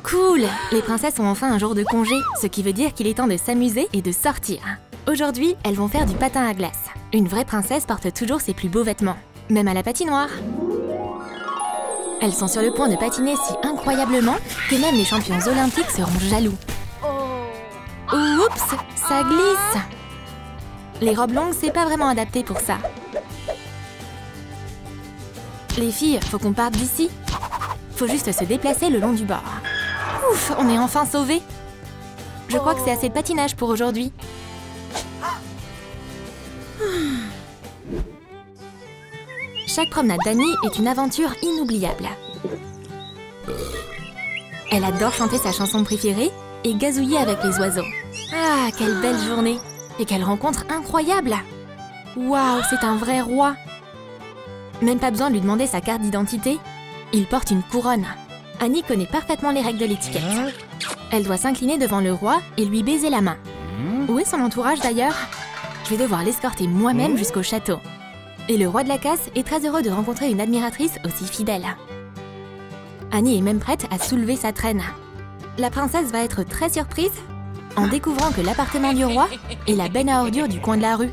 Cool! Les princesses ont enfin un jour de congé, ce qui veut dire qu'il est temps de s'amuser et de sortir. Aujourd'hui, elles vont faire du patin à glace. Une vraie princesse porte toujours ses plus beaux vêtements, même à la patinoire. Elles sont sur le point de patiner si incroyablement que même les champions olympiques seront jaloux. Oups, ça glisse! Les robes longues, c'est pas vraiment adapté pour ça. Les filles, faut qu'on parte d'ici. Faut juste se déplacer le long du bord. Ouf, on est enfin sauvés. Je crois que c'est assez de patinage pour aujourd'hui. Chaque promenade d'Annie est une aventure inoubliable. Elle adore chanter sa chanson préférée et gazouiller avec les oiseaux. Ah, quelle belle journée! Et quelle rencontre incroyable! Waouh, c'est un vrai roi! Même pas besoin de lui demander sa carte d'identité. Il porte une couronne. Annie connaît parfaitement les règles de l'étiquette. Elle doit s'incliner devant le roi et lui baiser la main. Où est son entourage d'ailleurs? Je vais devoir l'escorter moi-même jusqu'au château. Et le roi de la casse est très heureux de rencontrer une admiratrice aussi fidèle. Annie est même prête à soulever sa traîne. La princesse va être très surprise en découvrant que l'appartement du roi est la benne à ordures du coin de la rue.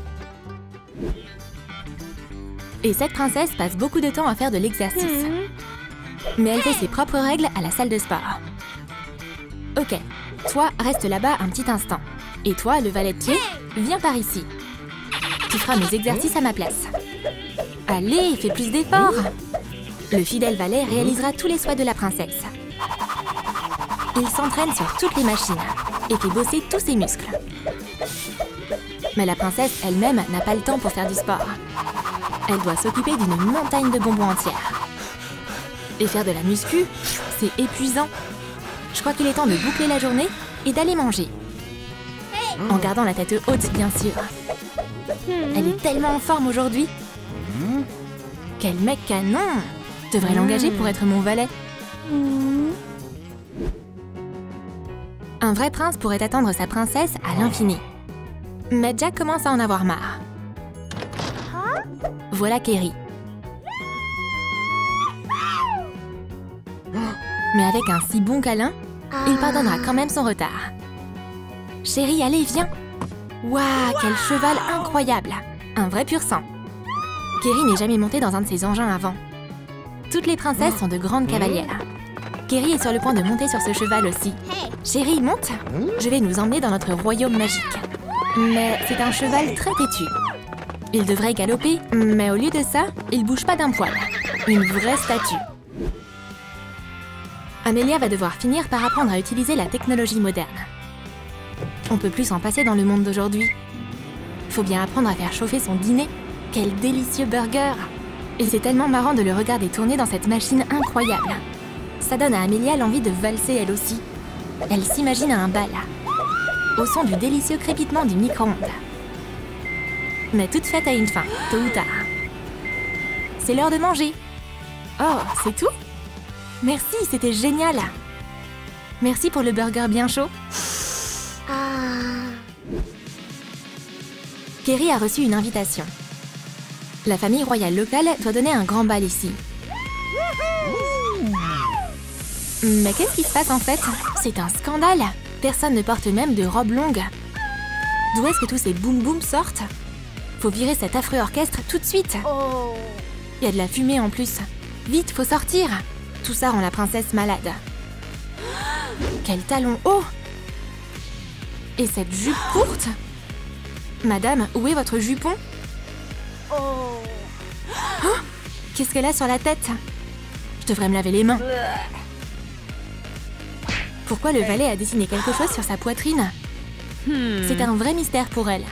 Et cette princesse passe beaucoup de temps à faire de l'exercice. Mais elle fait ses propres règles à la salle de sport. Ok, toi, reste là-bas un petit instant. Et toi, le valet de pied, viens par ici. Tu feras mes exercices à ma place. Allez, fais plus d'efforts! Le fidèle valet réalisera tous les souhaits de la princesse. Il s'entraîne sur toutes les machines et fait bosser tous ses muscles. Mais la princesse elle-même n'a pas le temps pour faire du sport. Elle doit s'occuper d'une montagne de bonbons entière. Et faire de la muscu, c'est épuisant. Je crois qu'il est temps de boucler la journée et d'aller manger. En gardant la tête haute, bien sûr. Elle est tellement en forme aujourd'hui. Quel mec canon! Je devrais l'engager pour être mon valet. Un vrai prince pourrait attendre sa princesse à l'infini. Mais Jack commence à en avoir marre. Voilà Kerry. Mais avec un si bon câlin, il pardonnera quand même son retard. Chérie, allez, viens! Waouh, quel cheval incroyable! Un vrai pur sang. Kerry n'est jamais montée dans un de ces engins avant. Toutes les princesses sont de grandes cavalières. Kerry est sur le point de monter sur ce cheval aussi. Chérie, monte! Je vais nous emmener dans notre royaume magique. Mais c'est un cheval très têtu. Il devrait galoper, mais au lieu de ça, il bouge pas d'un poil. Une vraie statue. Amelia va devoir finir par apprendre à utiliser la technologie moderne. On peut plus s'en passer dans le monde d'aujourd'hui. Faut bien apprendre à faire chauffer son dîner. Quel délicieux burger! Et c'est tellement marrant de le regarder tourner dans cette machine incroyable. Ça donne à Amelia l'envie de valser elle aussi. Elle s'imagine à un bal, au son du délicieux crépitement du micro-ondes. Mais toute fête a une fin, tôt ou tard. C'est l'heure de manger. Oh, c'est tout? Merci, c'était génial. Merci pour le burger bien chaud. Kerry a reçu une invitation. La famille royale locale doit donner un grand bal ici. Mais qu'est-ce qui se passe en fait? C'est un scandale! Personne ne porte même de robe longue. D'où est-ce que tous ces boum-boum sortent? Faut virer cet affreux orchestre tout de suite! Il y a de la fumée en plus. Vite, faut sortir! Tout ça rend la princesse malade. Quel talon haut! Et cette jupe courte? Madame, où est votre jupon? Oh, qu'est-ce qu'elle a sur la tête? Je devrais me laver les mains. Pourquoi le valet a dessiné quelque chose sur sa poitrine? C'est un vrai mystère pour elle.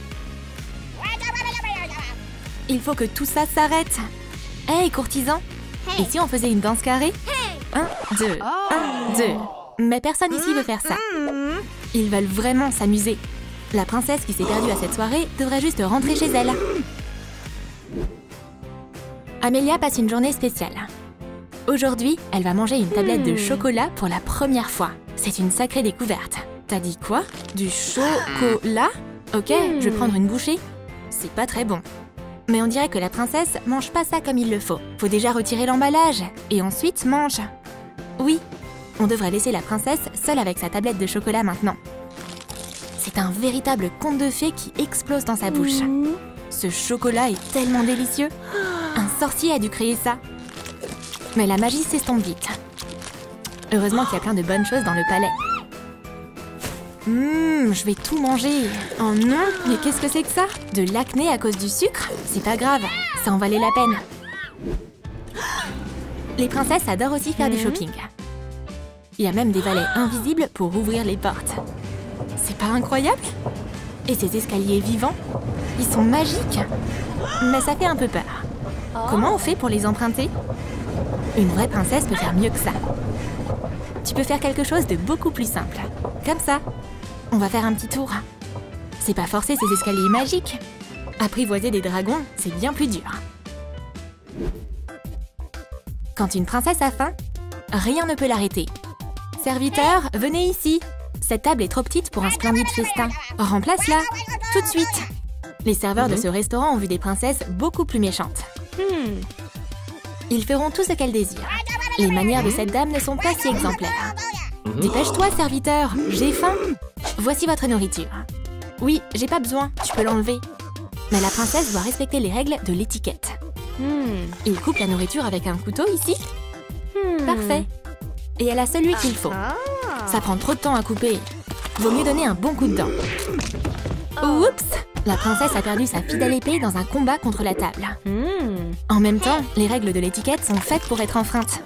Il faut que tout ça s'arrête. Hey, courtisan! Et si on faisait une danse carrée? 1, 2, 1, 2. Mais personne ici veut faire ça. Ils veulent vraiment s'amuser. La princesse qui s'est perdue à cette soirée devrait juste rentrer chez elle. Amelia passe une journée spéciale. Aujourd'hui, elle va manger une tablette de chocolat pour la première fois. C'est une sacrée découverte. T'as dit quoi? Du chocolat? Ok, je vais prendre une bouchée. C'est pas très bon. Mais on dirait que la princesse mange pas ça comme il le faut. Faut déjà retirer l'emballage et ensuite mange. Oui, On devrait laisser la princesse seule avec sa tablette de chocolat maintenant. C'est un véritable conte de fées qui explose dans sa bouche. Ce chocolat est tellement délicieux. Un sorcier a dû créer ça. Mais la magie s'estompe vite. Heureusement qu'il y a plein de bonnes choses dans le palais. Je vais tout manger. Oh non, mais qu'est-ce que c'est que ça? De l'acné à cause du sucre? C'est pas grave, ça en valait la peine. Les princesses adorent aussi faire du shopping. Il y a même des valets invisibles pour ouvrir les portes. C'est pas incroyable? Et ces escaliers vivants? Ils sont magiques. Mais ça fait un peu peur. Comment on fait pour les emprunter? Une vraie princesse peut faire mieux que ça. Tu peux faire quelque chose de beaucoup plus simple. Comme ça. On va faire un petit tour. C'est pas forcer ces escaliers magiques. Apprivoiser des dragons, c'est bien plus dur. Quand une princesse a faim, rien ne peut l'arrêter. Serviteur, venez ici. Cette table est trop petite pour un splendide festin. Remplace-la, tout de suite. Les serveurs de ce restaurant ont vu des princesses beaucoup plus méchantes. Ils feront tout ce qu'elles désirent. Les manières de cette dame ne sont pas si exemplaires. Dépêche-toi, serviteur, j'ai faim. Voici votre nourriture. Oui, j'ai pas besoin, tu peux l'enlever. Mais la princesse doit respecter les règles de l'étiquette. Il coupe la nourriture avec un couteau ici. Parfait. Et elle a celui qu'il faut. Ça prend trop de temps à couper. Vaut mieux donner un bon coup de dent. Oups! La princesse a perdu sa fidèle épée dans un combat contre la table. En même temps, les règles de l'étiquette sont faites pour être enfreintes.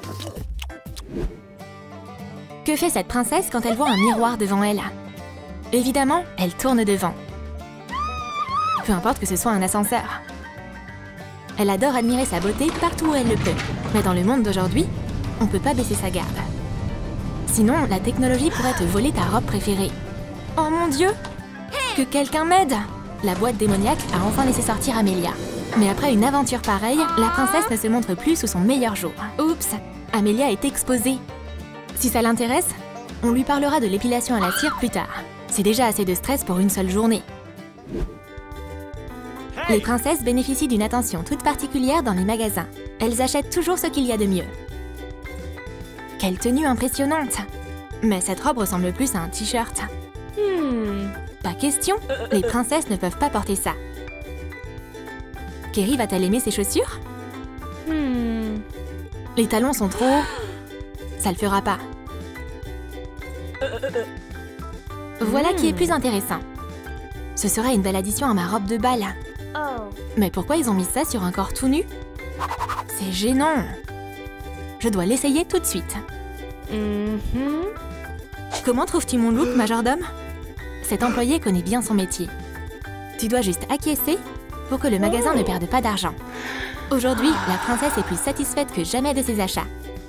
Que fait cette princesse quand elle voit un miroir devant elle? Évidemment, elle tourne devant. Peu importe que ce soit un ascenseur. Elle adore admirer sa beauté partout où elle le peut. Mais dans le monde d'aujourd'hui, on peut pas baisser sa garde. Sinon, la technologie pourrait te voler ta robe préférée. Oh mon Dieu! Que quelqu'un m'aide! La boîte démoniaque a enfin laissé sortir Amelia. Mais après une aventure pareille, la princesse ne se montre plus sous son meilleur jour. Oups! Amelia est exposée. Si ça l'intéresse, on lui parlera de l'épilation à la cire plus tard. C'est déjà assez de stress pour une seule journée. Les princesses bénéficient d'une attention toute particulière dans les magasins. Elles achètent toujours ce qu'il y a de mieux. Quelle tenue impressionnante! Mais cette robe ressemble plus à un t-shirt. Pas question, les princesses ne peuvent pas porter ça. Kerry va-t-elle aimer ses chaussures? Les talons sont trop hauts. Ça le fera pas. Voilà qui est plus intéressant. Ce sera une belle addition à ma robe de bal. Mais pourquoi ils ont mis ça sur un corps tout nu? C'est gênant. Je dois l'essayer tout de suite. Comment trouves-tu mon look, majordome? Cet employé connaît bien son métier. Tu dois juste acquiescer pour que le magasin ne perde pas d'argent. Aujourd'hui, la princesse est plus satisfaite que jamais de ses achats.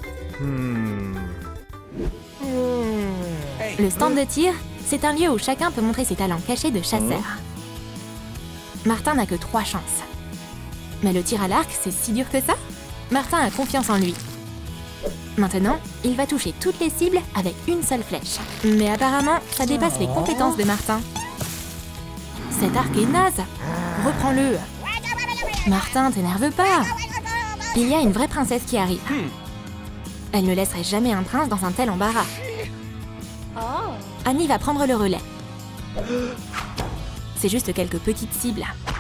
Le stand de tir, c'est un lieu où chacun peut montrer ses talents cachés de chasseur. Martin n'a que 3 chances. Mais le tir à l'arc, c'est si dur que ça? Martin a confiance en lui. Maintenant, il va toucher toutes les cibles avec une seule flèche. Mais apparemment, ça dépasse les compétences de Martin. Cet arc est naze. Reprends-le. Martin, t'énerve pas. Il y a une vraie princesse qui arrive. Elle ne laisserait jamais un prince dans un tel embarras. Annie va prendre le relais. C'est juste quelques petites cibles.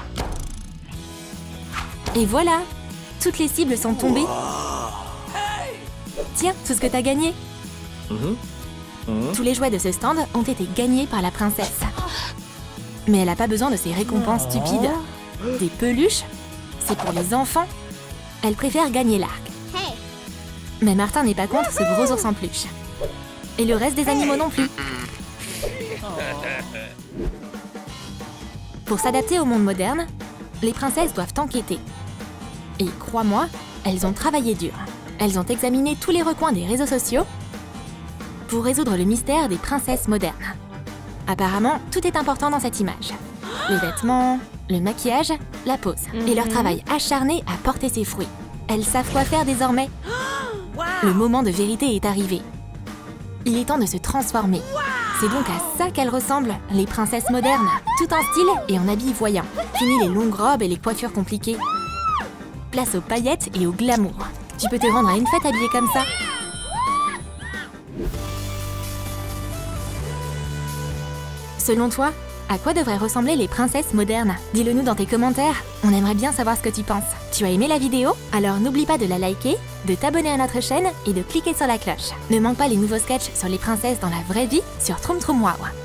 Et voilà! Toutes les cibles sont tombées. Tiens, tout ce que t'as gagné. Tous les jouets de ce stand ont été gagnés par la princesse. Mais elle n'a pas besoin de ces récompenses stupides. Des peluches? C'est pour les enfants. Elle préfère gagner l'arc. Mais Martin n'est pas contre ce gros ours en peluche. Et le reste des animaux non plus. Pour s'adapter au monde moderne, les princesses doivent enquêter. Et crois-moi, elles ont travaillé dur. Elles ont examiné tous les recoins des réseaux sociaux pour résoudre le mystère des princesses modernes. Apparemment, tout est important dans cette image. Les vêtements, le maquillage, la pose. Et leur travail acharné a porté ses fruits. Elles savent quoi faire désormais. Le moment de vérité est arrivé. Il est temps de se transformer. C'est donc à ça qu'elles ressemblent, les princesses modernes. Tout en style et en habits voyants. Fini les longues robes et les coiffures compliquées. Place aux paillettes et au glamour. Tu peux te rendre à une fête habillée comme ça. Selon toi, à quoi devraient ressembler les princesses modernes? Dis-le nous dans tes commentaires, on aimerait bien savoir ce que tu penses. Tu as aimé la vidéo? Alors n'oublie pas de la liker, de t'abonner à notre chaîne et de cliquer sur la cloche. Ne manque pas les nouveaux sketchs sur les princesses dans la vraie vie sur Troom Troom Wow.